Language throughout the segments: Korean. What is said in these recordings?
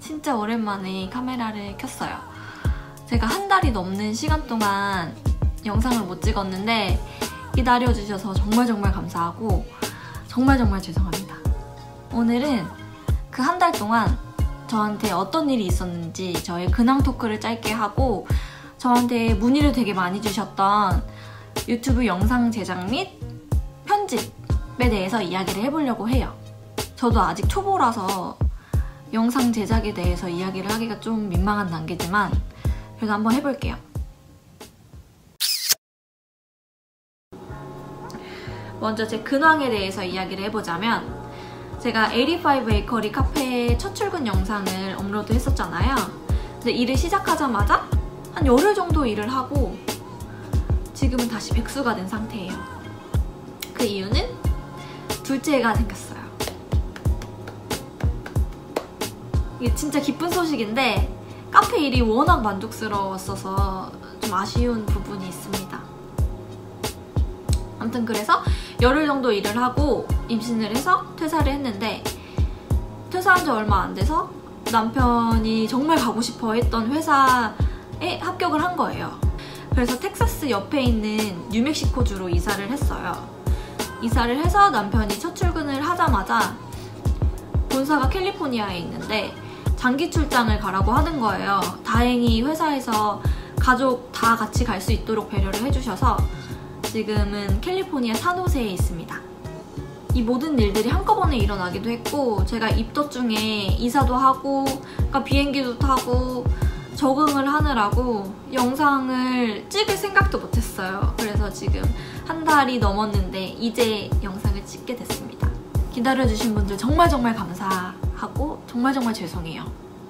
진짜 오랜만에 카메라를 켰어요. 제가 한 달이 넘는 시간 동안 영상을 못 찍었는데 기다려주셔서 정말 감사하고 정말 죄송합니다. 오늘은 그 한 달 동안 저한테 어떤 일이 있었는지 저의 근황 토크를 짧게 하고 저한테 문의를 되게 많이 주셨던 유튜브 영상 제작 및 편집에 대해서 이야기를 해보려고 해요. 저도 아직 초보라서 영상 제작에 대해서 이야기를 하기가 좀 민망한 단계지만 그래도 한번 해볼게요. 먼저 제 근황에 대해서 이야기를 해보자면 제가 85 베이커리 카페에 첫 출근 영상을 업로드 했었잖아요. 근데 일을 시작하자마자 한 열흘 정도 일을 하고 지금은 다시 백수가 된 상태예요. 그 이유는 둘째가 생겼어요. 이게 진짜 기쁜 소식인데 카페 일이 워낙 만족스러웠어서 좀 아쉬운 부분이 있습니다. 아무튼 그래서 열흘 정도 일을 하고 임신을 해서 퇴사를 했는데 퇴사한 지 얼마 안 돼서 남편이 정말 가고 싶어 했던 회사에 합격을 한 거예요. 그래서 텍사스 옆에 있는 뉴멕시코주로 이사를 했어요. 이사를 해서 남편이 첫 출근을 하자마자 본사가 캘리포니아에 있는데 장기 출장을 가라고 하는 거예요. 다행히 회사에서 가족 다 같이 갈 수 있도록 배려를 해주셔서 지금은 캘리포니아 산호세에 있습니다. 이 모든 일들이 한꺼번에 일어나기도 했고 제가 입덧 중에 이사도 하고 그러니까 비행기도 타고 적응을 하느라고 영상을 찍을 생각도 못했어요. 그래서 지금 한 달이 넘었는데 이제 영상을 찍게 됐습니다. 기다려주신 분들 정말 감사하고 정말 죄송해요.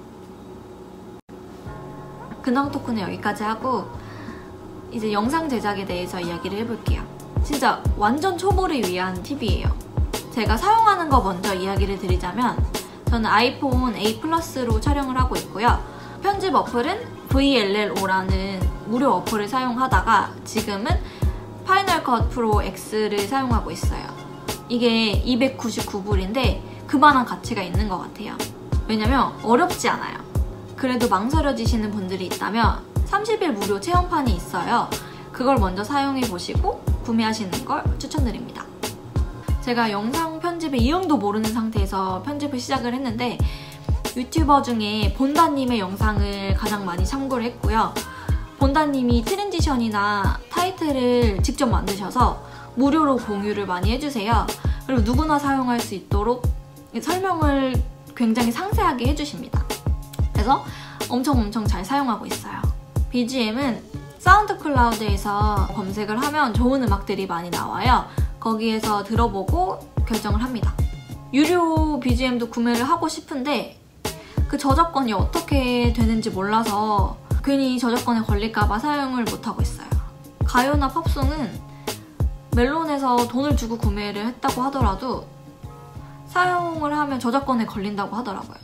근황 토크는 여기까지 하고 이제 영상 제작에 대해서 이야기를 해볼게요. 진짜 완전 초보를 위한 팁이에요. 제가 사용하는 거 먼저 이야기를 드리자면 저는 아이폰 8 플러스로 촬영을 하고 있고요. 편집 어플은 VLLO라는 무료 어플을 사용하다가 지금은 파이널 컷 프로 X를 사용하고 있어요. 이게 299불인데 그만한 가치가 있는 것 같아요. 왜냐면 어렵지 않아요. 그래도 망설여지시는 분들이 있다면 30일 무료 체험판이 있어요. 그걸 먼저 사용해보시고 구매하시는 걸 추천드립니다. 제가 영상 편집의 이름도 모르는 상태에서 편집을 시작을 했는데 유튜버 중에 본다님의 영상을 가장 많이 참고를 했고요. 본다님이 트랜지션이나 타이틀을 직접 만드셔서 무료로 공유를 많이 해주세요. 그리고 누구나 사용할 수 있도록 설명을 굉장히 상세하게 해주십니다. 그래서 엄청 잘 사용하고 있어요. BGM은 사운드 클라우드에서 검색을 하면 좋은 음악들이 많이 나와요. 거기에서 들어보고 결정을 합니다. 유료 BGM도 구매를 하고 싶은데 그 저작권이 어떻게 되는지 몰라서 괜히 저작권에 걸릴까봐 사용을 못하고 있어요. 가요나 팝송은 멜론에서 돈을 주고 구매를 했다고 하더라도 사용을 하면 저작권에 걸린다고 하더라고요.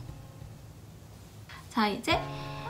자, 이제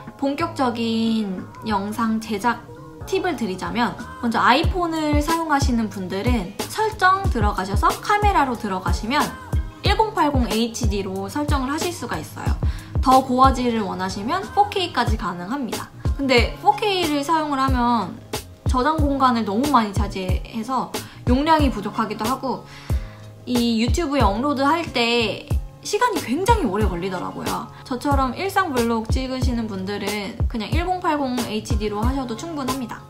본격적인 영상 제작 팁을 드리자면 먼저 아이폰을 사용하시는 분들은 설정 들어가셔서 카메라로 들어가시면 1080 HD로 설정을 하실 수가 있어요. 더 고화질을 원하시면 4K까지 가능합니다. 근데 4K를 사용을 하면 저장 공간을 너무 많이 차지해서 용량이 부족하기도 하고 이 유튜브에 업로드 할 때 시간이 굉장히 오래 걸리더라고요. 저처럼 일상 블로그 찍으시는 분들은 그냥 1080 HD로 하셔도 충분합니다.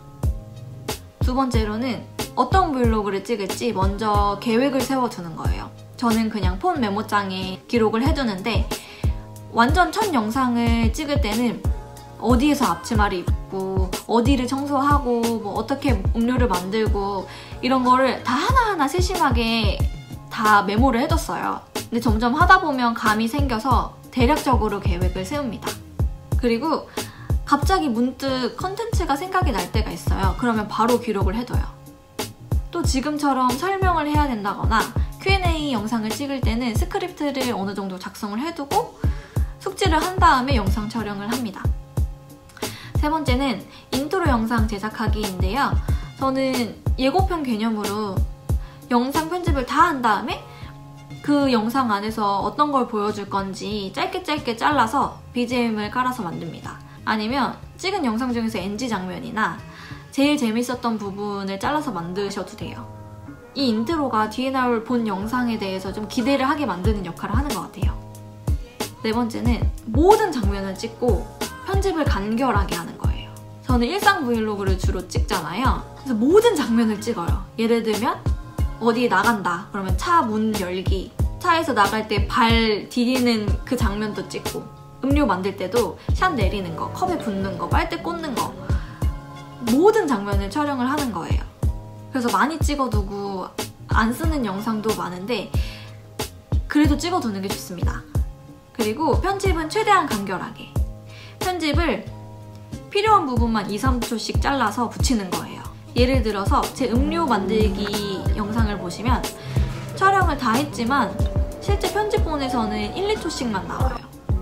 두 번째로는 어떤 블로그를 찍을지 먼저 계획을 세워두는 거예요. 저는 그냥 폰 메모장에 기록을 해두는데 완전 첫 영상을 찍을 때는 어디에서 앞치마를 입고 어디를 청소하고 뭐 어떻게 음료를 만들고 이런 거를 다 하나하나 세심하게 다 메모를 해뒀어요. 근데 점점 하다 보면 감이 생겨서 대략적으로 계획을 세웁니다. 그리고 갑자기 문득 컨텐츠가 생각이 날 때가 있어요. 그러면 바로 기록을 해둬요. 또 지금처럼 설명을 해야 된다거나 Q&A 영상을 찍을 때는 스크립트를 어느 정도 작성을 해두고 숙지를 한 다음에 영상 촬영을 합니다. 세 번째는 인트로 영상 제작하기인데요. 저는 예고편 개념으로 영상 편집을 다 한 다음에 그 영상 안에서 어떤 걸 보여줄 건지 짧게 잘라서 BGM을 깔아서 만듭니다. 아니면 찍은 영상 중에서 NG 장면이나 제일 재밌었던 부분을 잘라서 만드셔도 돼요. 이 인트로가 뒤에 나올 본 영상에 대해서 좀 기대를 하게 만드는 역할을 하는 것 같아요. 네 번째는 모든 장면을 찍고 편집을 간결하게 하는 거예요. 저는 일상 브이로그를 주로 찍잖아요. 그래서 모든 장면을 찍어요. 예를 들면 어디에 나간다 그러면 차 문 열기, 차에서 나갈 때 발 디디는 그 장면도 찍고, 음료 만들 때도 샷 내리는 거, 컵에 붓는 거, 빨대 꽂는 거, 모든 장면을 촬영을 하는 거예요. 그래서 많이 찍어두고 안 쓰는 영상도 많은데 그래도 찍어두는 게 좋습니다. 그리고 편집은 최대한 간결하게, 편집을 필요한 부분만 2-3초씩 잘라서 붙이는 거예요. 예를 들어서 제 음료 만들기 영상을 보시면 촬영을 다 했지만 실제 편집본에서는 1-2초씩만 나와요.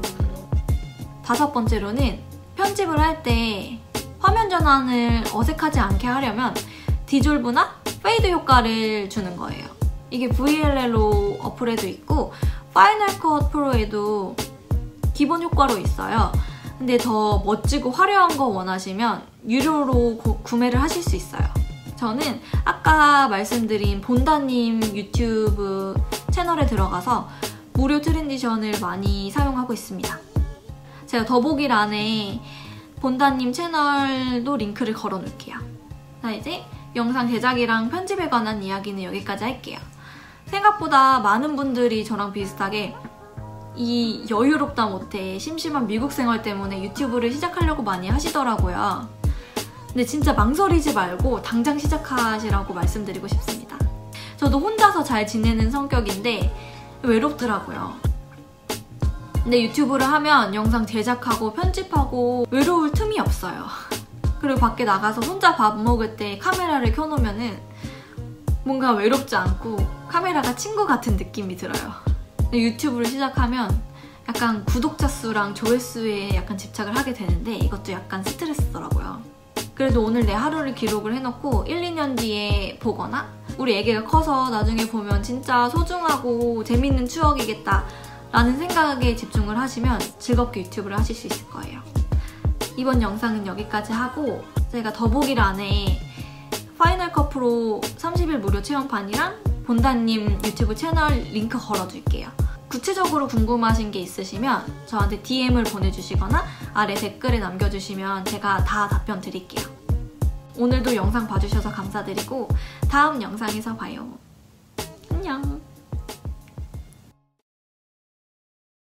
5번째로는 편집을 할 때 화면 전환을 어색하지 않게 하려면 디졸브나 페이드 효과를 주는 거예요. 이게 VLL로 어플에도 있고 파이널 컷 프로에도 기본 효과로 있어요. 근데 더 멋지고 화려한 거 원하시면 유료로 구매를 하실 수 있어요. 저는 아까 말씀드린 본다님 유튜브 채널에 들어가서 무료 트랜지션을 많이 사용하고 있습니다. 제가 더보기란에 본다님 채널도 링크를 걸어 놓을게요. 자, 이제 영상 제작이랑 편집에 관한 이야기는 여기까지 할게요. 생각보다 많은 분들이 저랑 비슷하게 이 여유롭다 못해 심심한 미국 생활 때문에 유튜브를 시작하려고 많이 하시더라고요. 근데 진짜 망설이지 말고 당장 시작하시라고 말씀드리고 싶습니다. 저도 혼자서 잘 지내는 성격인데 외롭더라고요. 근데 유튜브를 하면 영상 제작하고 편집하고 외로울 틈이 없어요. 그리고 밖에 나가서 혼자 밥 먹을 때 카메라를 켜놓으면은 뭔가 외롭지 않고 카메라가 친구 같은 느낌이 들어요. 근데 유튜브를 시작하면 약간 구독자 수랑 조회수에 약간 집착을 하게 되는데 이것도 약간 스트레스더라고요. 그래도 오늘 내 하루를 기록을 해놓고 1-2년 뒤에 보거나 우리 애기가 커서 나중에 보면 진짜 소중하고 재밌는 추억이겠다 라는 생각에 집중을 하시면 즐겁게 유튜브를 하실 수 있을 거예요. 이번 영상은 여기까지 하고 제가 더보기란에 파이널 컷 프로 30일 무료 체험판이랑 본다님 유튜브 채널 링크 걸어둘게요. 구체적으로 궁금하신 게 있으시면 저한테 DM을 보내주시거나 아래 댓글에 남겨주시면 제가 다 답변 드릴게요. 오늘도 영상 봐주셔서 감사드리고 다음 영상에서 봐요. 안녕!